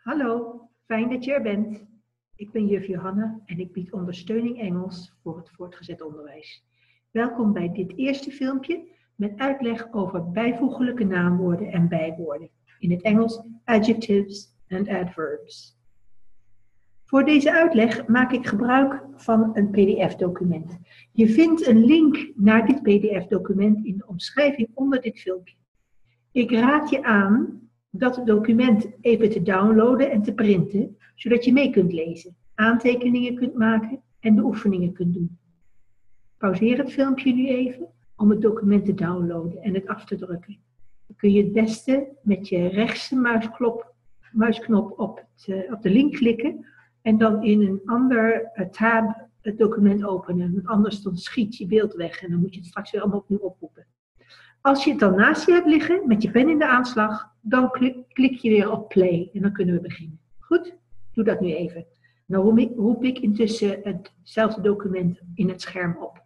Hallo, fijn dat je er bent. Ik ben juf Johanna en ik bied ondersteuning Engels voor het voortgezet onderwijs. Welkom bij dit eerste filmpje met uitleg over bijvoeglijke naamwoorden en bijwoorden. In het Engels adjectives and adverbs. Voor deze uitleg maak ik gebruik van een PDF-document. Je vindt een link naar dit PDF-document in de omschrijving onder dit filmpje. Ik raad je aan dat het document even te downloaden en te printen, zodat je mee kunt lezen, aantekeningen kunt maken en de oefeningen kunt doen. Pauzeer het filmpje nu even om het document te downloaden en het af te drukken. Dan kun je het beste met je rechtse muisknop op de link klikken en dan in een ander tab het document openen, want anders dan schiet je beeld weg en dan moet je het straks weer allemaal opnieuw oproepen. Als je het dan naast je hebt liggen, met je pen in de aanslag, dan klik je weer op play en dan kunnen we beginnen. Goed? Doe dat nu even. Dan roep ik intussen hetzelfde document in het scherm op.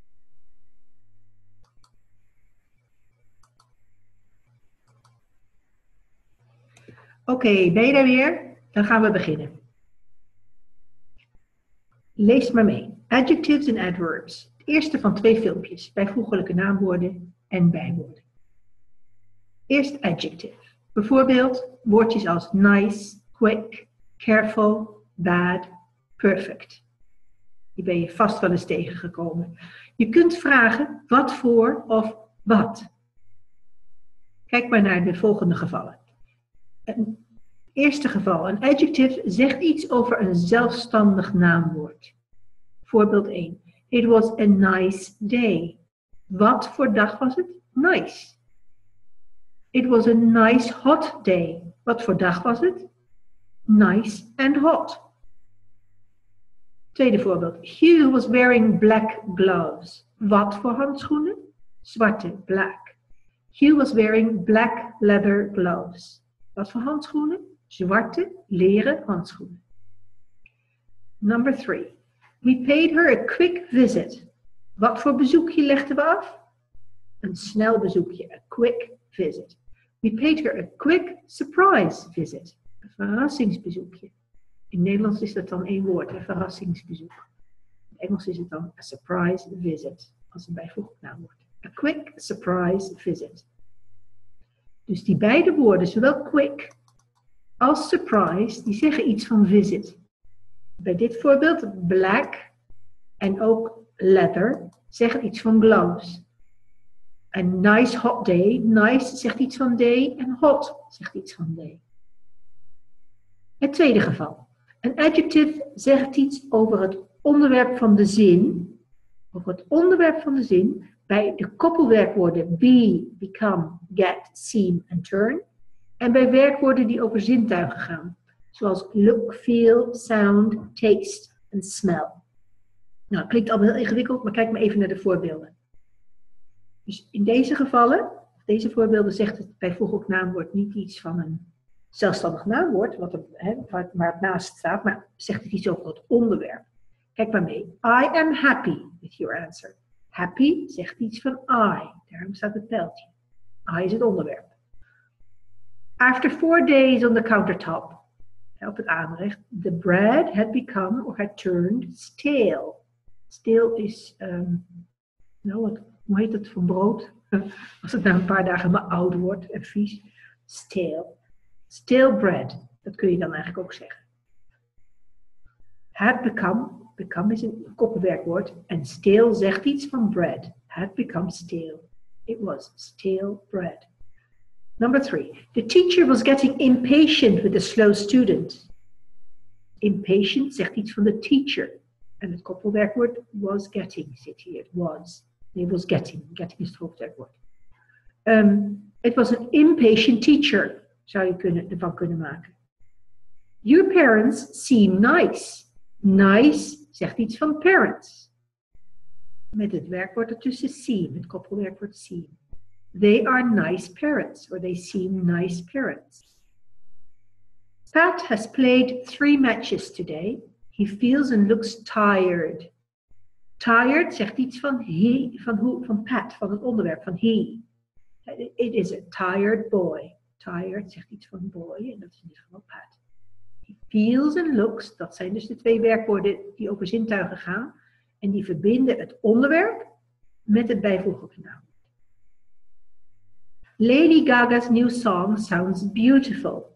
Oké, ben je daar weer? Dan gaan we beginnen. Lees maar mee. Adjectives en adverbs. Het eerste van 2 filmpjes. Bijvoeglijke naamwoorden en bijwoorden. Eerst adjective. Bijvoorbeeld woordjes als nice, quick, careful, bad, perfect. Die ben je vast wel eens tegengekomen. Je kunt vragen wat voor of wat. Kijk maar naar de volgende gevallen. Eerste geval. Een adjective zegt iets over een zelfstandig naamwoord. Voorbeeld 1. It was a nice day. Wat voor dag was het? Nice. It was a nice hot day. Wat voor dag was het? Nice and hot. Tweede voorbeeld. Hugh was wearing black gloves. Wat voor handschoenen? Zwarte, black. Hugh was wearing black leather gloves. Wat voor handschoenen? Zwarte, leren handschoenen. Number 3. We paid her a quick visit. Wat voor bezoekje legden we af? Een snel bezoekje, a quick visit. We paid her a quick surprise visit. Een verrassingsbezoekje. In Nederlands is dat dan 1 woord, een verrassingsbezoek. In Engels is het dan a surprise visit, als een bijvoeglijk naamwoord. A quick surprise visit. Dus die beide woorden, zowel quick als surprise, die zeggen iets van visit. Bij dit voorbeeld, black en ook leather, zeggen iets van gloves. Een nice hot day, nice zegt iets van day en hot zegt iets van day. Het tweede geval. Een adjective zegt iets over het onderwerp van de zin. Over het onderwerp van de zin bij de koppelwerkwoorden be, become, get, seem en turn. En bij werkwoorden die over zintuigen gaan. Zoals look, feel, sound, taste en smell. Nou, klinkt allemaal heel ingewikkeld, maar kijk maar even naar de voorbeelden. Dus in deze gevallen, deze voorbeelden, zegt het bijvoeglijk naamwoord niet iets van een zelfstandig naamwoord, waar het naast staat, maar zegt het iets over het onderwerp. Kijk maar mee. I am happy with your answer. Happy zegt iets van I. Daarom staat het pijltje. I is het onderwerp. After 4 days on the countertop, op het aanrecht, the bread had become or had turned stale. Stale is, hoe heet het van brood? Als het na een paar dagen maar oud wordt en vies. Stale. Stale bread. Dat kun je dan eigenlijk ook zeggen. Had become. Become is een koppelwerkwoord. En stale zegt iets van bread. Had become stale. It was stale bread. Number 3. The teacher was getting impatient with a slow student. Impatient zegt iets van de teacher. En het koppelwerkwoord was getting zit hier. Was. Nee, was getting. Getting is het hoofdwerkwoord. It was an impatient teacher. Zou je ervan kunnen maken. Your parents seem nice. Nice zegt iets van parents. Met het werkwoord ertussen seem. Het koppelwerkwoord seem. They are nice parents. Or they seem nice parents. Pat has played 3 matches today. He feels and looks tired. Tired zegt iets van Pat, van het onderwerp, van he. It is a tired boy. Tired zegt iets van boy en dat is in dit geval Pat. Feels en looks, dat zijn dus de twee werkwoorden die over zintuigen gaan. En die verbinden het onderwerp met het bijvoeglijke naamwoord. Lady Gaga's new song sounds beautiful.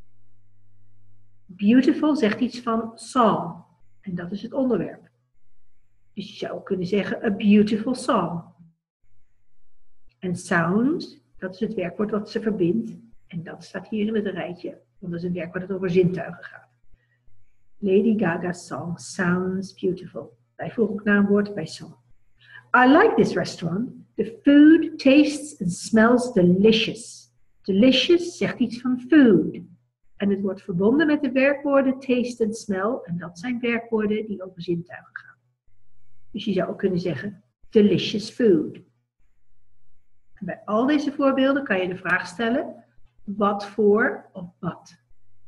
Beautiful zegt iets van song. En dat is het onderwerp. Dus je zou kunnen zeggen a beautiful song. En sound, dat is het werkwoord wat ze verbindt. En dat staat hier in het rijtje. Want dat is een werkwoord dat over zintuigen gaat. Lady Gaga's song sounds beautiful. Bijvoeglijk naamwoord bij song. I like this restaurant. The food tastes and smells delicious. Delicious zegt iets van food. En het wordt verbonden met de werkwoorden taste en smell. En dat zijn werkwoorden die over zintuigen gaan. Dus je zou ook kunnen zeggen delicious food. En bij al deze voorbeelden kan je de vraag stellen. Wat voor of wat?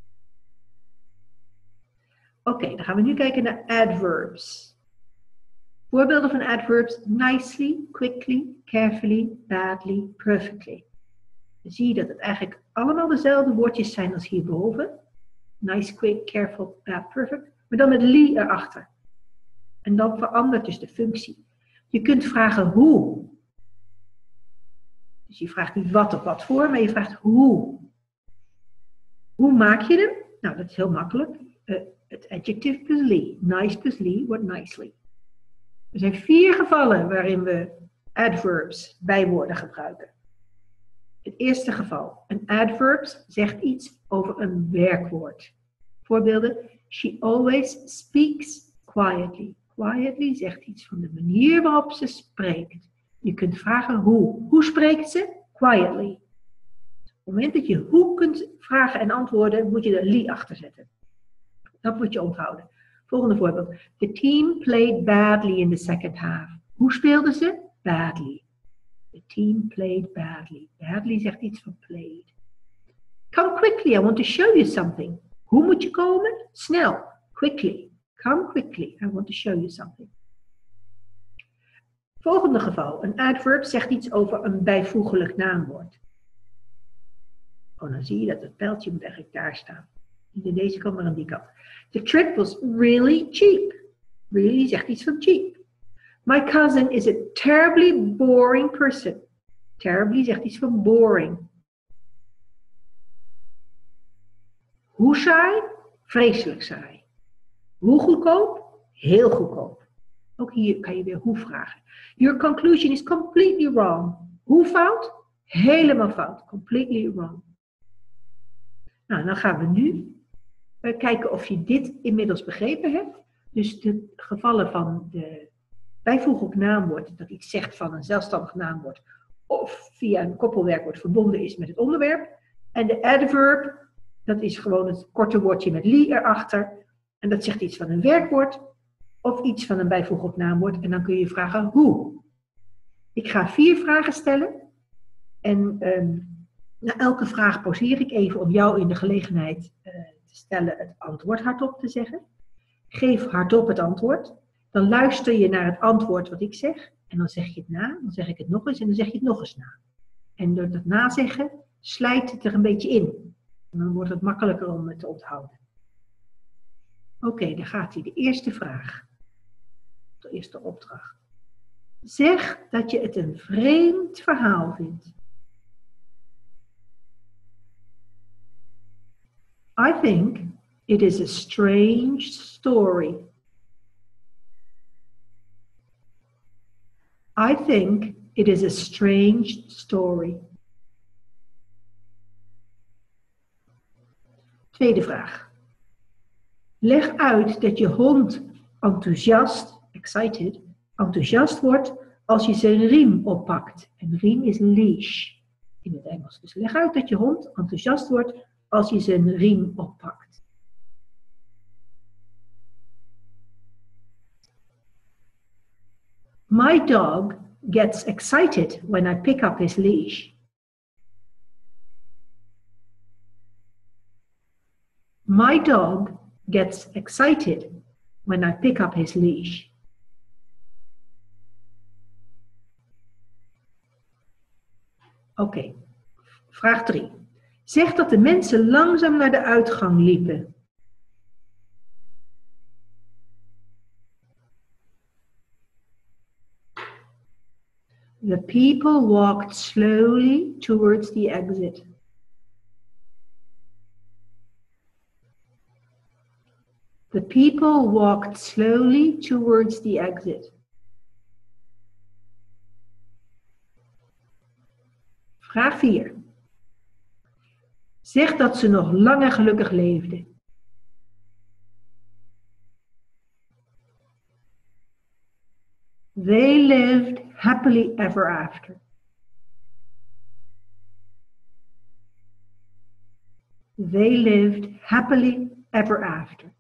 Oké, dan gaan we nu kijken naar adverbs. Voorbeelden van adverbs: nicely, quickly, carefully, badly, perfectly. Dan zie je dat het eigenlijk allemaal dezelfde woordjes zijn als hierboven. Nice, quick, careful, bad, perfect. Maar dan met ly erachter. En dan verandert dus de functie. Je kunt vragen hoe. Dus je vraagt niet wat of wat voor, maar je vraagt hoe. Hoe maak je hem? Nou, dat is heel makkelijk. Het adjective plus ly. Nice plus ly wordt nicely. Er zijn 4 gevallen waarin we adverbs, bijwoorden gebruiken. Het eerste geval. Een adverb zegt iets over een werkwoord. Voorbeelden. She always speaks quietly. Quietly zegt iets van de manier waarop ze spreekt. Je kunt vragen hoe. Hoe spreekt ze? Quietly. Op het moment dat je hoe kunt vragen en antwoorden, moet je er ly achter zetten. Dat moet je onthouden. Volgende voorbeeld. The team played badly in the second half. Hoe speelden ze? Badly. The team played badly. Badly zegt iets van played. Come quickly, I want to show you something. Hoe moet je komen? Snel. Quickly. Come quickly, I want to show you something. Volgende geval. Een adverb zegt iets over een bijvoeglijk naamwoord. Oh, dan zie je dat het pijltje moet eigenlijk daar staan. Niet aan deze kant, maar aan die kant. The trip was really cheap. Really zegt iets van cheap. My cousin is a terribly boring person. Terribly zegt iets van boring. Hoe saai? Vreselijk saai. Hoe goedkoop? Heel goedkoop. Ook hier kan je weer hoe vragen. Your conclusion is completely wrong. Hoe fout? Helemaal fout. Completely wrong. Nou, dan gaan we nu kijken of je dit inmiddels begrepen hebt. Dus de gevallen van de bijvoeglijk naamwoord, dat iets zegt van een zelfstandig naamwoord, of via een koppelwerkwoord verbonden is met het onderwerp. En de adverb, dat is gewoon het korte woordje met ly erachter. En dat zegt iets van een werkwoord of iets van een bijvoeglijk naamwoord. En dan kun je vragen hoe. Ik ga 4 vragen stellen. En na elke vraag pauzeer ik even om jou in de gelegenheid te stellen het antwoord hardop te zeggen. Geef hardop het antwoord. Dan luister je naar het antwoord wat ik zeg. En dan zeg je het na. Dan zeg ik het nog eens en dan zeg je het nog eens na. En door dat nazeggen slijt het er een beetje in. En dan wordt het makkelijker om het te onthouden. Oké, daar gaat hij. De eerste vraag. De eerste opdracht. Zeg dat je het een vreemd verhaal vindt. I think it is a strange story. I think it is a strange story. Tweede vraag. Leg uit dat je hond enthousiast wordt als je zijn riem oppakt. En riem is leash in het Engels. Dus leg uit dat je hond enthousiast wordt als je zijn riem oppakt. My dog gets excited when I pick up his leash. My dog gets excited when I pick up his leash. Oké, vraag 3. Zeg dat de mensen langzaam naar de uitgang liepen. The people walked slowly towards the exit. The people walked slowly towards the exit. Vraag 4. Zeg dat ze nog lang en gelukkig leefden. They lived happily ever after. They lived happily ever after.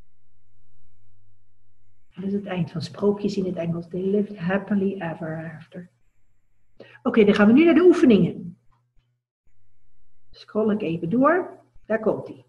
Dat is het eind van sprookjes in het Engels. They lived happily ever after. Oké, dan gaan we nu naar de oefeningen. Scroll ik even door. Daar komt ie.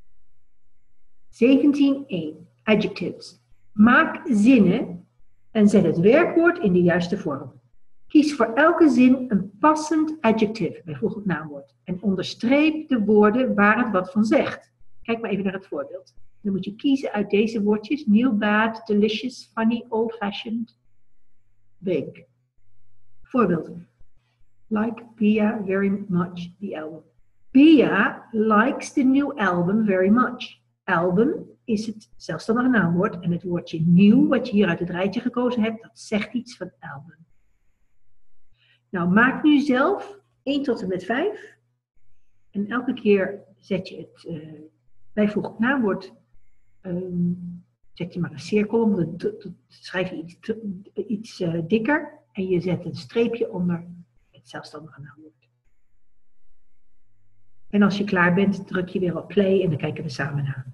17.1. Adjectives. Maak zinnen en zet het werkwoord in de juiste vorm. Kies voor elke zin een passend adjective, bijvoorbeeld naamwoord. En onderstreep de woorden waar het wat van zegt. Kijk maar even naar het voorbeeld. Dan moet je kiezen uit deze woordjes. New, bad, delicious, funny, old-fashioned, big. Voorbeeld. Like Pia very much the album. Pia likes the new album very much. Album is het zelfstandige naamwoord. En het woordje nieuw, wat je hier uit het rijtje gekozen hebt, dat zegt iets van album. Nou, maak nu zelf 1 tot en met 5. En elke keer zet je het bijvoeglijk naamwoord. Zet je maar een cirkel om, dan schrijf je iets dikker. En je zet een streepje onder het zelfstandige naamwoord. En als je klaar bent, druk je weer op play en dan kijken we samen naar.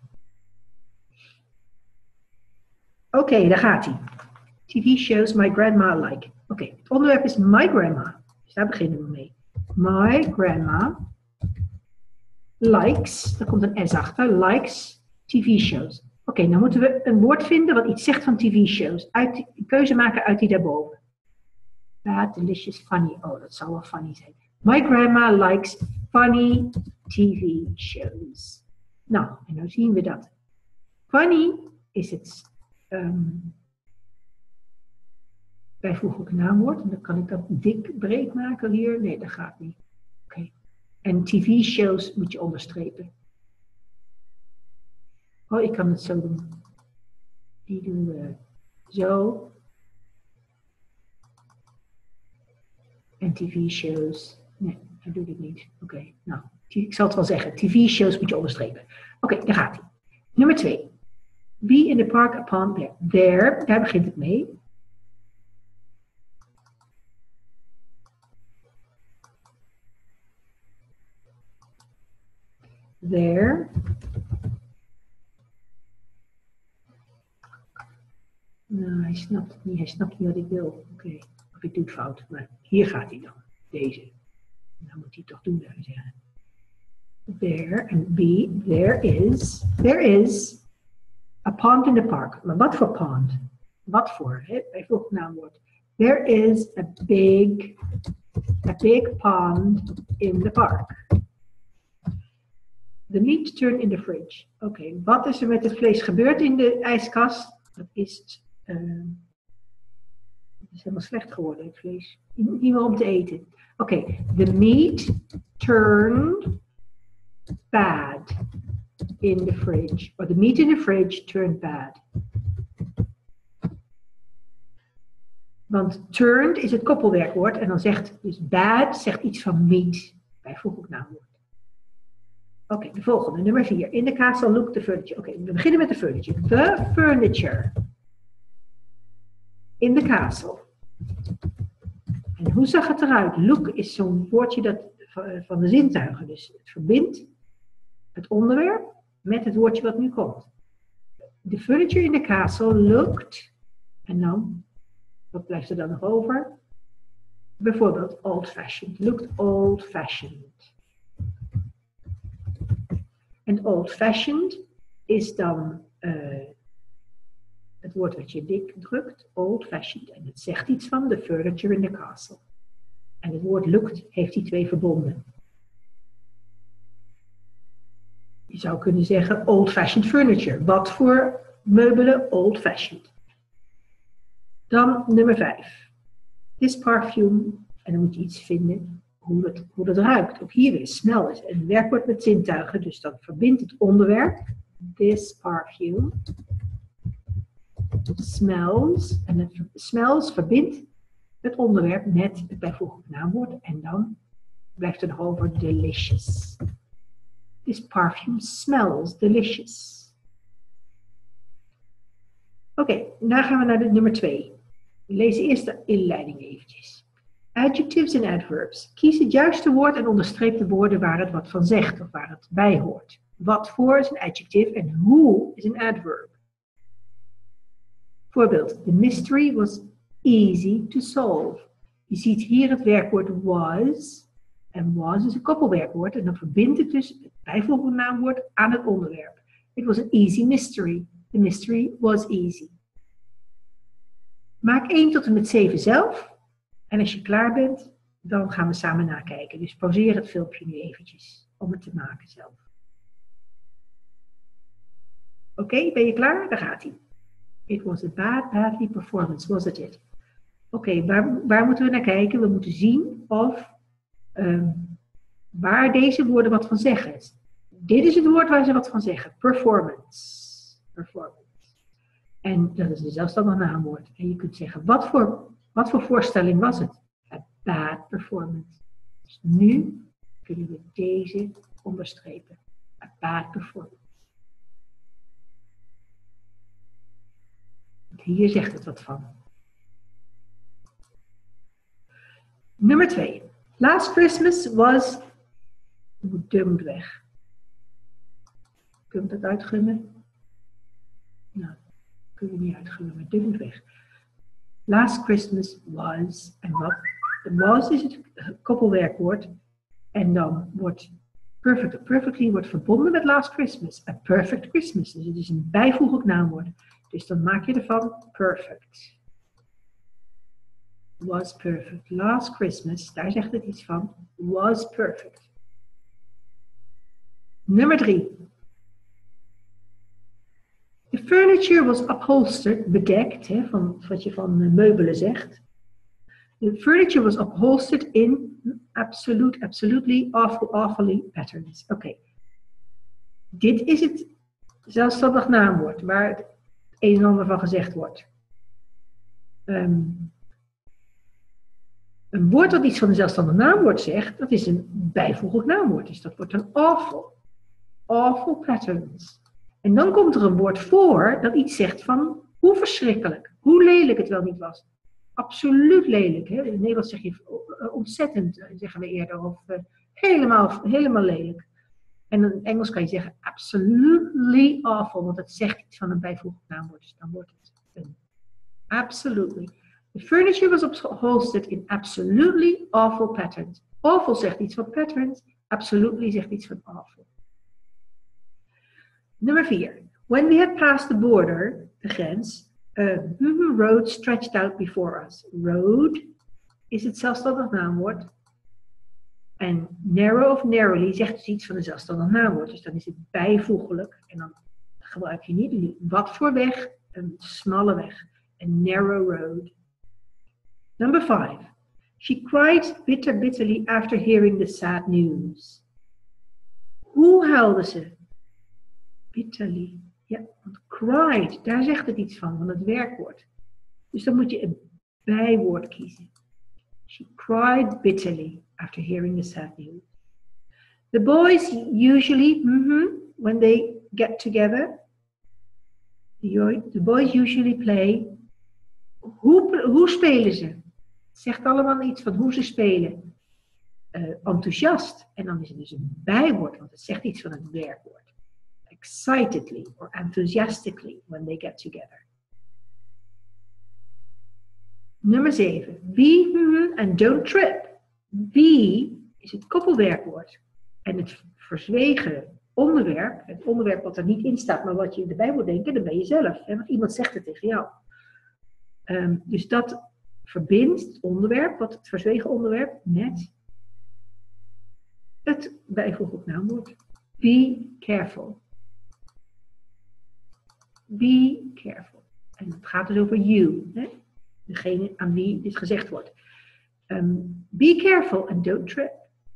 Oké, daar gaat hij. TV shows my grandma like. Oké, het onderwerp is my grandma. Dus daar beginnen we mee. My grandma likes, daar komt een S achter, likes TV shows. Oké, dan moeten we een woord vinden wat iets zegt van TV shows. Een keuze maken uit die daarboven. Bad, delicious, funny. Oh, dat zal wel funny zijn. My grandma likes funny TV shows. Nou, en nou zien we dat. Funny is het bijvoeglijk naamwoord. En dan kan ik dat dik breed maken hier. Nee, dat gaat niet. Oké. En TV shows moet je onderstrepen. Oh, ik kan het zo doen. Die doen we zo. En TV shows. Nee, dat doe ik niet. Oké, nou. Ik zal het wel zeggen. TV shows moet je onderstrepen. Oké, daar gaat hij. Nummer 2. Be in the park upon there. There, daar begint het mee. There. Nou, hij snapt het niet. Hij snapt niet wat ik wil. Oké, of ik doe het fout. Maar hier gaat hij dan. Deze. Dan moet hij het toch doen, zou je zeggen. There en be. There is a pond in the park. Maar wat voor pond? Wat voor? Bijvoorbeeld naamwoord. There is a big pond in the park. The meat turned in the fridge. Oké, wat is er met het vlees gebeurd in de ijskast? Dat is helemaal slecht geworden, het vlees. Niet meer om te eten. Oké, the meat turned bad in the fridge. Or the meat in the fridge turned bad. Want turned is het koppelwerkwoord. En dan zegt dus bad, zegt iets van meat. Bijvoorbeeld naamwoord. Oké, de volgende, nummer 4. In the castle look the furniture. Oké, we beginnen met de furniture. The furniture. In the castle. En hoe zag het eruit? Look is zo'n woordje dat, van de zintuigen. Dus het verbindt het onderwerp met het woordje wat nu komt. The furniture in the castle looked. En dan, wat blijft er dan nog over? Bijvoorbeeld old-fashioned. Looked old-fashioned. En old-fashioned is dan het woord wat je dik drukt, old-fashioned. En het zegt iets van the furniture in the castle. En het woord looked heeft die twee verbonden. Je zou kunnen zeggen old-fashioned furniture. Wat voor meubelen old-fashioned? Dan nummer 5. This perfume, en dan moet je iets vinden hoe dat ruikt. Ook hier weer smell is een werkwoord met zintuigen, dus dan verbindt het onderwerp. This perfume smells, en het smells verbindt het onderwerp met het bijvoeglijk naamwoord en dan blijft er nog over delicious. This perfume smells delicious. Oké, dan gaan we naar de nummer 2. We lezen eerst de inleiding eventjes. Adjectives en adverbs. Kies het juiste woord en onderstreep de woorden waar het wat van zegt of waar het bij hoort. Wat voor is een adjective en hoe is een adverb. Voorbeeld, the mystery was easy to solve. Je ziet hier het werkwoord was. En was is een koppelwerkwoord en dan verbindt het dus het bijvoeglijk naamwoord aan het onderwerp. It was an easy mystery. The mystery was easy. Maak 1 tot en met 7 zelf. En als je klaar bent, dan gaan we samen nakijken. Dus pauzeer het filmpje nu eventjes om het te maken zelf. Oké, ben je klaar? Daar gaat hij. It was a badly performance, wasn't it? Oké, waar moeten we naar kijken? We moeten zien of waar deze woorden wat van zeggen. Dit is het woord waar ze wat van zeggen. Performance. Performance. En dat is een zelfstandig naamwoord. En je kunt zeggen, wat voor voorstelling was het? A bad performance. Dus nu kunnen we deze onderstrepen. A bad performance. Hier zegt het wat van. Nummer 2. Last Christmas was... De moet weg. Kun je dat uitgummen? Nou, kunnen we niet uitgummen, maar dit moet weg. Last Christmas was... En wat? Was is het koppelwerkwoord. En dan wordt perfectly wordt verbonden met last Christmas. A perfect Christmas. Dus het is een bijvoeglijk naamwoord. Dus dan maak je ervan perfect. Was perfect. Last Christmas, daar zegt het iets van. Was perfect. Nummer 3. The furniture was upholstered, bedekt, hè, van wat je van meubelen zegt. The furniture was upholstered in absolutely, awfully patterns. Oké. Dit is het zelfstandig naamwoord waar het een en ander van gezegd wordt. Een woord dat iets van een zelfstandig naamwoord zegt, dat is een bijvoeglijk naamwoord. Dus dat wordt een awful. Awful patterns. En dan komt er een woord voor dat iets zegt van hoe verschrikkelijk, hoe lelijk het wel niet was. Absoluut lelijk. Hè? In het Nederlands zeg je ontzettend, zeggen we eerder, of helemaal lelijk. En in het Engels kan je zeggen absolutely awful, want het zegt iets van een bijvoeglijk naamwoord. Dus dan wordt het een absolutely. The furniture was upholstered in absolutely awful patterns. Awful zegt iets van patterns, absolutely zegt iets van awful. Nummer 4. When we had passed the border, de grens, a road stretched out before us. Road is het zelfstandig naamwoord. En narrow of narrowly zegt dus iets van een zelfstandig naamwoord. Dus dan is het bijvoeglijk. En dan gebruik je niet wat voor weg, een smalle weg. A narrow road. Number 5. She cried bitterly after hearing the sad news. Hoe huilde ze? Bitterly. Ja, want cried, daar zegt het iets van het werkwoord. Dus dan moet je een bijwoord kiezen. She cried bitterly after hearing the sad news. The boys usually, when they get together, the boys usually play. Hoe spelen ze? Het zegt allemaal iets van hoe ze spelen. Enthousiast. En dan is het dus een bijwoord, want het zegt iets van het werkwoord. Excitedly or enthusiastically when they get together. Nummer 7. Be and don't trip. Be is het koppelwerkwoord. En het verzwegen onderwerp, het onderwerp wat er niet in staat, maar wat je erbij moet denken, dan ben je zelf. Want iemand zegt het tegen jou. Dus dat verbindt het onderwerp, het verzwegen onderwerp, met het bijvoeglijk naamwoord. Be careful. Be careful. En het gaat dus over you. Hè? Degene aan wie dit gezegd wordt. Be careful and don't trip.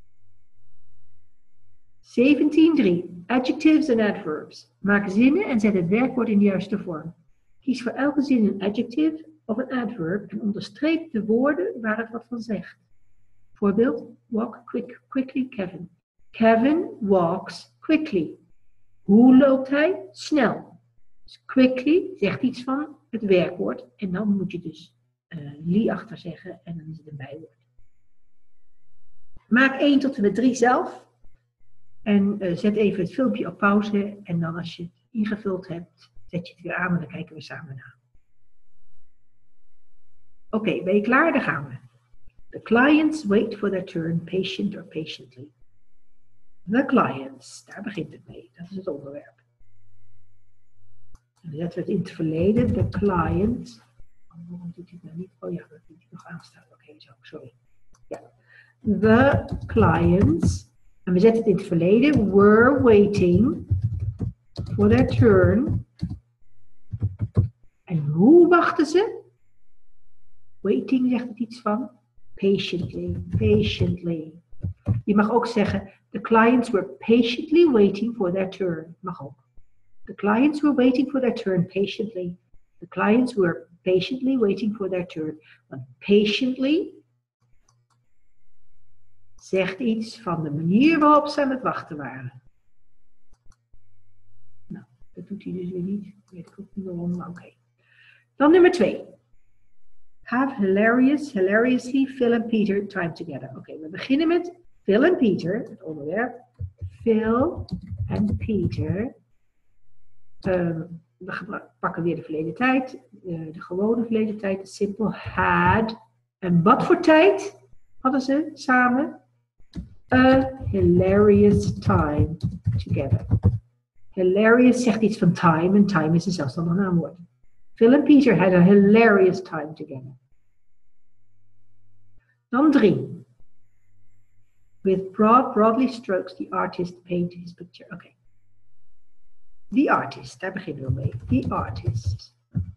17.3. Adjectives and adverbs. Maak zinnen en zet het werkwoord in de juiste vorm. Kies voor elke zin een adjective of een adverb en onderstreep de woorden waar het wat van zegt. Voorbeeld, walk quickly Kevin. Kevin walks quickly. Hoe loopt hij? Snel. Dus quickly zegt iets van het werkwoord en dan moet je dus lie achter zeggen en dan is het een bijwoord. Maak 1 tot en met 3 zelf. En zet even het filmpje op pauze en dan als je het ingevuld hebt, zet je het weer aan en dan kijken we samen naar. Oké, ben je klaar? Daar gaan we. The clients wait for their turn, patient or patiently. The clients, daar begint het mee. Dat is het onderwerp. En dan zetten we het in het verleden. The client. Waarom doet hij nou niet? Oh ja, dat moet hij nog aanstaan. Oké, zo, sorry. Ja. The clients. En we zetten het in het verleden. Were waiting for their turn. En hoe wachten ze? Waiting zegt het iets van patiently, patiently. Je mag ook zeggen, the clients were patiently waiting for their turn. Mag ook. The clients were waiting for their turn patiently. The clients were patiently waiting for their turn. Want patiently zegt iets van de manier waarop ze aan het wachten waren. Nou, dat doet hij dus weer niet. Weet ik ook niet waarom, maar oké. Dan nummer 2. Have hilariously, Phil and Peter time together. Oké, we beginnen met Phil en Peter, het onderwerp. Phil en Peter. We pakken weer de verleden tijd, de gewone verleden tijd, de simple had. En wat voor tijd hadden ze samen? A hilarious time together. Hilarious zegt iets van time en time is een zelfstandig naamwoord. Phil and Peter had a hilarious time together. Dan 3. With broadly strokes, the artist painted his picture. Oké. The artist, daar beginnen we mee. The artist.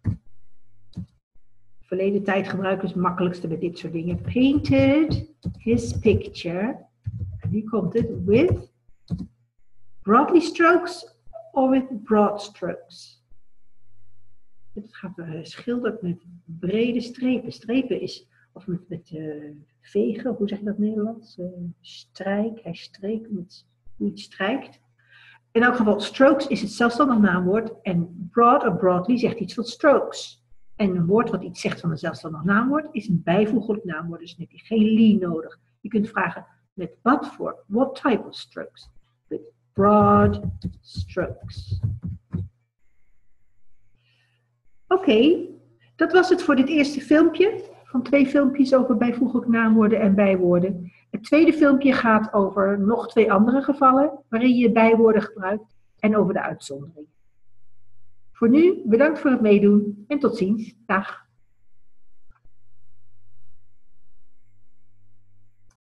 Verleden tijd gebruiken is het makkelijkste met dit soort dingen. Painted his picture. En nu komt het. With broadly strokes or with broad strokes. Het gaat schilderd met brede strepen. Strepen is, of met vegen, hoe zeg je dat in het Nederlands? Strijk, hij streekt met hoe je het strijkt. In elk geval, strokes is het zelfstandig naamwoord en broad of broadly zegt iets van strokes. En een woord wat iets zegt van een zelfstandig naamwoord is een bijvoeglijk naamwoord, dus dan heb je geen lie nodig. Je kunt vragen met wat voor, what type of strokes? With broad strokes. Oké, dat was het voor dit eerste filmpje. Van 2 filmpjes over bijvoeglijk naamwoorden en bijwoorden. Het tweede filmpje gaat over nog 2 andere gevallen waarin je bijwoorden gebruikt en over de uitzondering. Voor nu, bedankt voor het meedoen en tot ziens. Dag.